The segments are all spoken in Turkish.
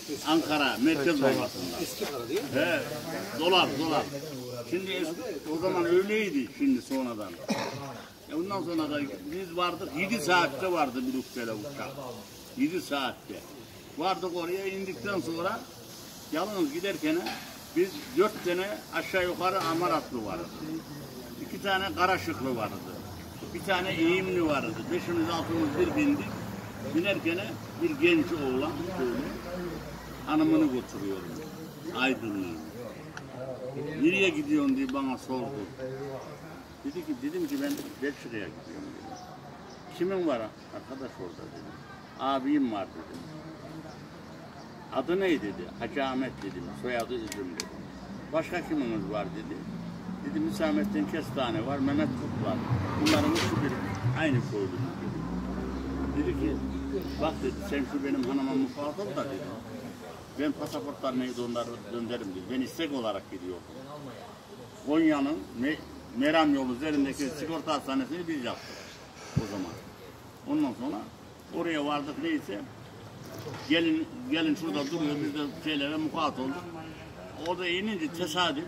Ankara merkez bankasında. Eski para değil mi? He, dolar. Şimdi o zaman öyleydi şimdi sonradan. Ondan sonra da biz vardık 7 saatte vardı Brüksel'e uçak. 7 saatte. Vardık oraya indikten sonra yalnız giderken biz 4 tane aşağı yukarı amaratlı vardı. 2 tane karaşıklı vardı. Bir tane eğimli vardı. 5'imiz 6'mız bir bindik. Binerken bir genç oğlan şöyle hanımını götürüyorum. Aydınlı'ya. Nereye gidiyorsun diye bana sordu. Dedim ki ben Belçika'ya gidiyorum dedim. Kimin var arkadaş orada dedim. Abim var dedim. Adı ne dedi? Hacı Ahmet dedim. Soyadı Üzüm dedim. Başka kiminiz var dedi. Dedim Hüsamettin Kestane var, Mehmet Kurt var. Bunların üçü bir aynı koydum dedi. Dedi ki bak dedi sen şu benim hanıma mufaat ol da dedi. Ben pasaportlarını onları döndürürüm dedi. Ben istek olarak gidiyordum. Konya'nın Meram yolu üzerindeki sigorta hastanesini biz yaptık o zaman. Ondan sonra oraya vardık neyse gelin şurada duruyor biz de şeylere mukat olduk. Orada inince tesadüf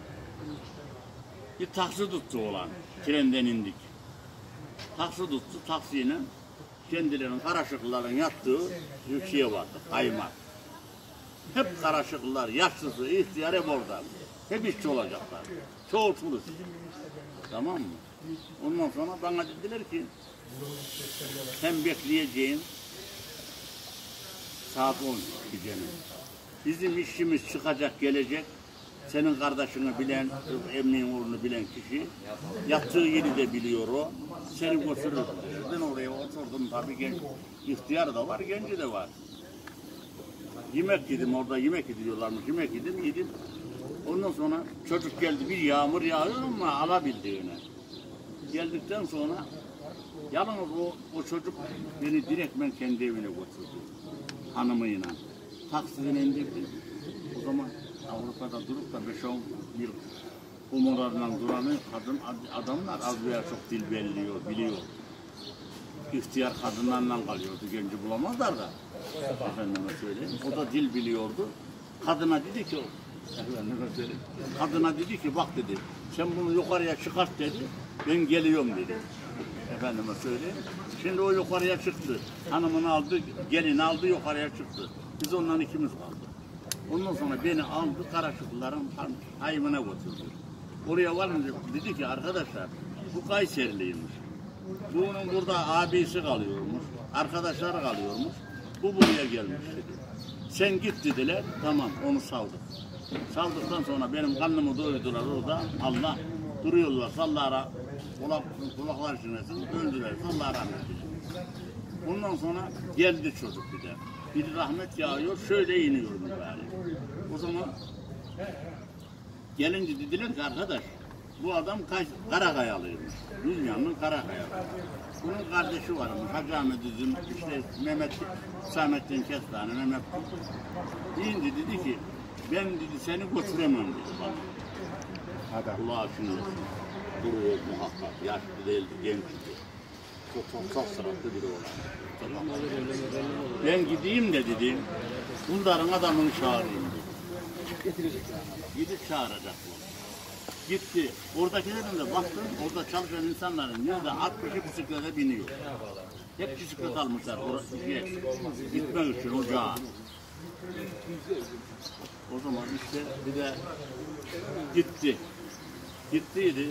bir taksi tuttu olan trenden indik. Taksi tuttu taksiyle kendilerinin karaşıklıların yattığı bir şeye vardı kaymak. Hep karaşıklılar yaşlısı ihtiyar hep orada. Hep işçi olacaklar. Çoğu çulus. Tamam mı? Ondan sonra bana dediler ki sen bekleyeceğin saat 10 gecenin. Bizim işimiz çıkacak gelecek. Senin kardeşini bilen, emniğin oğlunu bilen kişi yattığı yeri de biliyor o. Seni götürür. Ben oraya oturdum tabii genç. İhtiyar da var, genci de var. Yemek yedim orada yemek ediyorlarmış. Yemek yedim. Ondan sonra çocuk geldi bir yağmur yağıyor ama alabildiğine. Geldikten sonra yalnız o çocuk beni direktmen kendi evine götürdü. Hanımıyla. Taksiden indirdi. O zaman Avrupa'da durup da 5-10 yıl umurlarından duranı adamlar az veya çok dil biliyor. İhtiyar kadınlarla kalıyordu. Genci bulamazlar da. Efendime söyleyeyim. O da dil biliyordu. Kadına dedi ki bak dedi sen bunu yukarıya çıkart dedi. Ben geliyorum dedi. Efendime söyleyeyim. Şimdi o yukarıya çıktı. Hanımını aldı, gelini aldı yukarıya çıktı. Biz ondan ikimiz kaldık. Ondan sonra beni aldı Karaşıklıların hayvına götürdü. Oraya varınca dedi ki arkadaşlar bu Kayseriliymiş. Bunun burada abisi kalıyormuş. Arkadaşları kalıyormuş. Bu buraya gelmiş dedi. Sen git dediler. Tamam onu saldık. Saldıktan sonra benim karnımı doyurdular orada. Allah duruyorlar. Sallara kulaklar çınlasın. Öldüler. Allah rahmet eylesin. Ondan sonra geldi çocuk bir de. Bir rahmet yağıyor. Şöyle iniyor mübarek. O zaman gelince dediler ki arkadaş bu adam Karakayalıymış. Dünyanın Karakayalı. Bunun kardeşi varmış. Hacı Ahmet Üzüm, işte Mehmet Hüsamettin Kestane, Mehmet deyince dedi ki ben dedi seni götüremem dedi bana. Allah'a şunu duruyor muhakkak. Yaşlı değildi, gençti. Çok sıratlı biri olan. Ben gideyim de dedi bunların adamını çağırayım dedi. Gidip çağıracaklar. Gitti. Oradakilerin de baktım, orada çalışan insanların %60'ı bisiklete biniyor. Hep bisiklet almışlar gitmek için ocağa. O zaman işte bir de gittiydi.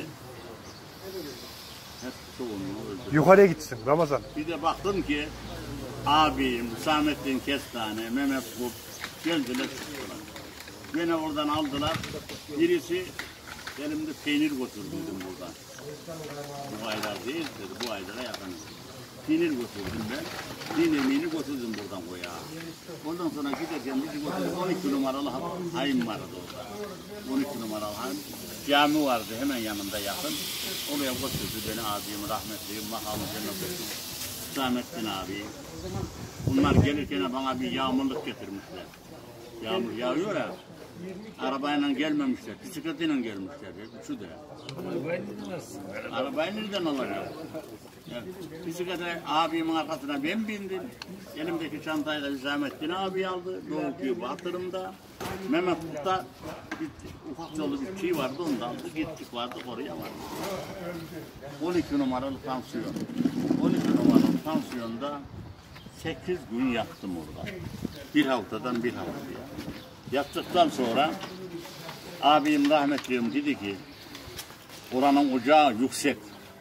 Hep çoğunluğu öldü. Yukarıya gitsin Ramazan. Bir de baktım ki abim, Hüsamettin Kestane, Mehmet Kurt geldiler çıktılar. Beni oradan aldılar. Birisi elimde peynir götürdüm buradan. Bu aylar değil dedi, bu aylara yakınız. Peynir götürdüm ben. Peynirliğini götürdüm buradan koya. Ondan sonra giderken bizi götürdüm. 12 numaralı hayım vardı orada. 12 numaralı hayım. Cami vardı hemen yanında yakın. Oraya götürdü beni abim, rahmetliyim, makamı cennet olsun. Hüsamettin abi. Bunlar gelirken bana bir yağmurluk getirmişler. Yağmur yağıyor ya. Arabayla gelmemişler, bisikletiyle gelmişler. Üçü de. Arabayı nereden alacak? Evet. Bisiklete abimin arkasına ben bindim. Elimdeki çantayla Hüsamettin abi aldı. Doğu Köyü Batırım'da. Mehmet Kut'ta ufak yolu bir şey vardı, ondan aldı. Gittik vardı, oraya vardı. 12 numaralı tansiyon. 12 numaralı tansiyonda 8 gün yattım orada. Bir haftadan bir haftaya. Yattıktan sonra abim rahmetliyim dedi ki oranın ocağı yüksek.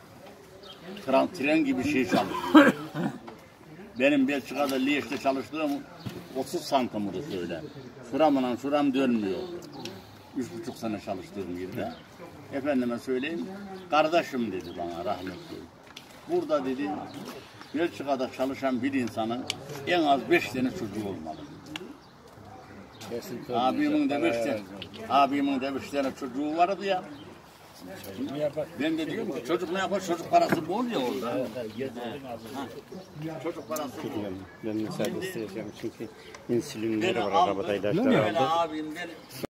Tren gibi şey çalışıyor. Benim Belçika'da Liège'de çalıştığım 30 santimdi öyle. Şuramla şuram dönmüyor. 3,5 sene çalıştığım yerde. Efendime söyleyeyim, kardeşim dedi bana rahmetli. Burada dedi, Belçika'da çalışan bir insanın en az 5 tane çocuğu olmalı. Abimin de 5 tane çocuğu vardı ya. Ben de diyorum ki çocuk ne yapar? Çocuk parası bol ya orada. Çocuk parası bol. Ben müsaade isteyeceğim çünkü insülinleri var arabada ilaçlar aldı.